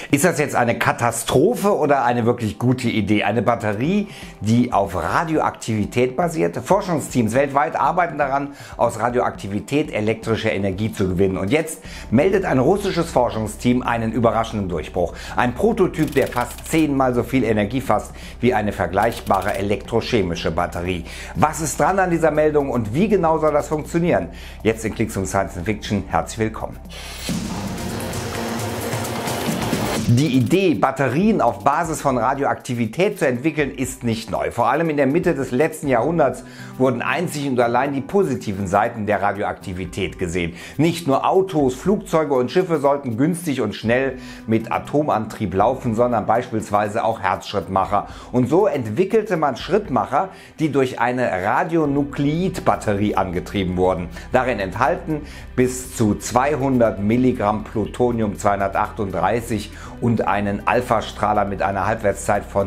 Ist das jetzt eine Katastrophe oder eine wirklich gute Idee? Eine Batterie, die auf Radioaktivität basiert? Forschungsteams weltweit arbeiten daran, aus Radioaktivität elektrische Energie zu gewinnen. Und jetzt meldet ein russisches Forschungsteam einen überraschenden Durchbruch. Ein Prototyp, der fast 10-mal so viel Energie fasst wie eine vergleichbare elektrochemische Batterie. Was ist dran an dieser Meldung und wie genau soll das funktionieren? Jetzt in Klicks um Science Fiction. Herzlich willkommen. Die Idee, Batterien auf Basis von Radioaktivität zu entwickeln, ist nicht neu. Vor allem in der Mitte des letzten Jahrhunderts wurden einzig und allein die positiven Seiten der Radioaktivität gesehen. Nicht nur Autos, Flugzeuge und Schiffe sollten günstig und schnell mit Atomantrieb laufen, sondern beispielsweise auch Herzschrittmacher. Und so entwickelte man Schrittmacher, die durch eine Radionukleidbatterie angetrieben wurden. Darin enthalten bis zu 200 Milligramm Plutonium 238 und einen Alpha-Strahler mit einer Halbwertszeit von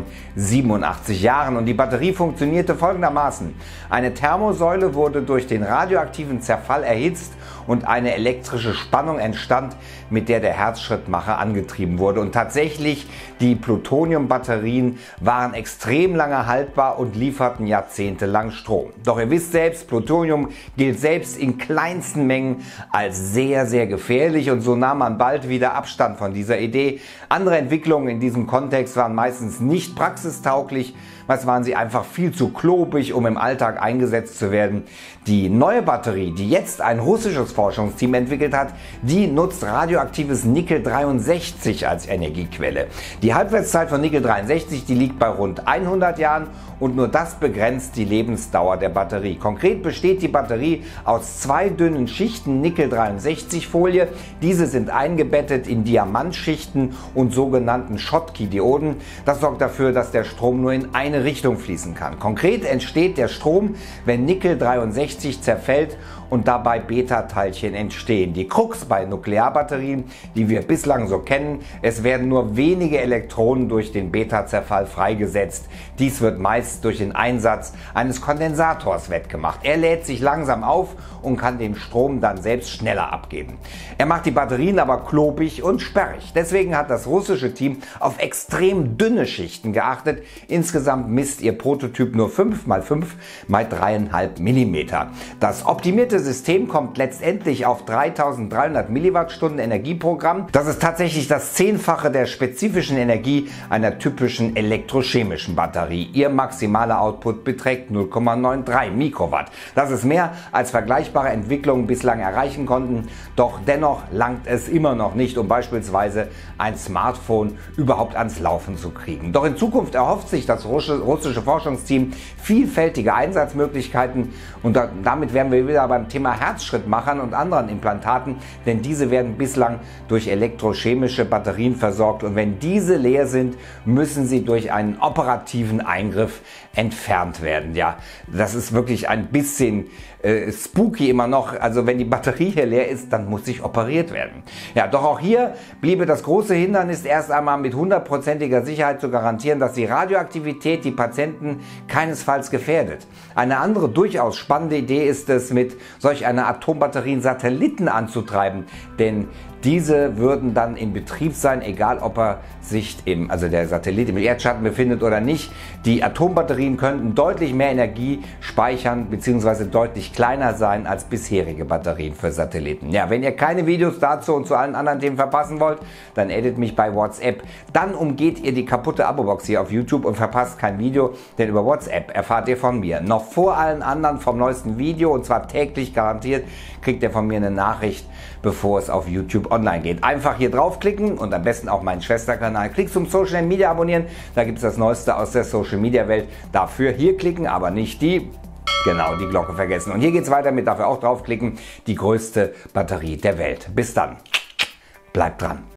87 Jahren. Und die Batterie funktionierte folgendermaßen. Eine Thermosäule wurde durch den radioaktiven Zerfall erhitzt und eine elektrische Spannung entstand, mit der der Herzschrittmacher angetrieben wurde. Und tatsächlich, die Plutonium-Batterien waren extrem lange haltbar und lieferten jahrzehntelang Strom. Doch ihr wisst selbst, Plutonium gilt selbst in kleinsten Mengen als sehr, sehr gefährlich und so nahm man bald wieder Abstand von dieser Idee. Andere Entwicklungen in diesem Kontext waren meistens nicht praxistauglich, meist waren sie einfach viel zu klobig, um im Alltag eingesetzt zu werden. Die neue Batterie, die jetzt ein russisches Forschungsteam entwickelt hat, die nutzt radioaktives Nickel-63 als Energiequelle. Die Halbwertszeit von Nickel-63, die liegt bei rund 100 Jahren und nur das begrenzt die Lebensdauer der Batterie. Konkret besteht die Batterie aus zwei dünnen Schichten Nickel-63-Folie. Diese sind eingebettet in Diamantschichten und sogenannten Schottky-Dioden. Das sorgt dafür, dass der Strom nur in eine Richtung fließen kann. Konkret entsteht der Strom, wenn Nickel-63 zerfällt und dabei Beta-Teilchen entstehen. Die Krux bei Nuklearbatterien, die wir bislang so kennen, es werden nur wenige Elektronen durch den Beta-Zerfall freigesetzt. Dies wird meist durch den Einsatz eines Kondensators wettgemacht. Er lädt sich langsam auf und kann den Strom dann selbst schneller abgeben. Er macht die Batterien aber klobig und sperrig. Deswegen hat das russische Team auf extrem dünne Schichten geachtet. Insgesamt misst ihr Prototyp nur 5x5 x 3,5 mm. Das optimierte System kommt letztendlich auf 3300 Milliwattstunden Energieprogramm. Das ist tatsächlich das 10-fache der spezifischen Energie einer typischen elektrochemischen Batterie. Ihr maximaler Output beträgt 0,93 Mikrowatt. Das ist mehr als vergleichbare Entwicklungen bislang erreichen konnten, doch dennoch langt es immer noch nicht, um beispielsweise ein Smartphone überhaupt ans Laufen zu kriegen. Doch in Zukunft erhofft sich das russische Forschungsteam vielfältige Einsatzmöglichkeiten und damit wären wir wieder beim Thema Herzschrittmachern und anderen Implantaten, denn diese werden bislang durch elektrochemische Batterien versorgt und wenn diese leer sind, müssen sie durch einen operativen Eingriff entfernt werden. Ja, das ist wirklich ein bisschen spooky immer noch. Also wenn die Batterie hier leer ist, dann muss sich operiert werden. Ja, doch auch hier bliebe das große Hindernis erst einmal mit 100%iger Sicherheit zu garantieren, dass die Radioaktivität die Patienten keinesfalls gefährdet. Eine andere durchaus spannende Idee ist es, mit solch einer Atombatterie Satelliten anzutreiben, denn diese würden dann in Betrieb sein, egal ob er sich der Satellit im Erdschatten befindet oder nicht. Die Atombatterien könnten deutlich mehr Energie speichern bzw. deutlich kleiner sein als bisherige Batterien für Satelliten. Ja, wenn ihr keine Videos dazu und zu allen anderen Themen verpassen wollt, dann addet mich bei WhatsApp. Dann umgeht ihr die kaputte Abo-Box hier auf YouTube und verpasst kein Video, denn über WhatsApp erfahrt ihr von mir noch vor allen anderen vom neuesten Video und zwar täglich garantiert kriegt ihr von mir eine Nachricht, bevor es auf YouTube online geht. Einfach hier draufklicken und am besten auch meinen Schwesterkanal Klicks zum Social Media abonnieren. Da gibt es das Neueste aus der Social Media Welt. Dafür hier klicken, aber nicht die Glocke vergessen. Und hier geht es weiter mit dafür auch draufklicken, die größte Batterie der Welt. Bis dann. Bleibt dran.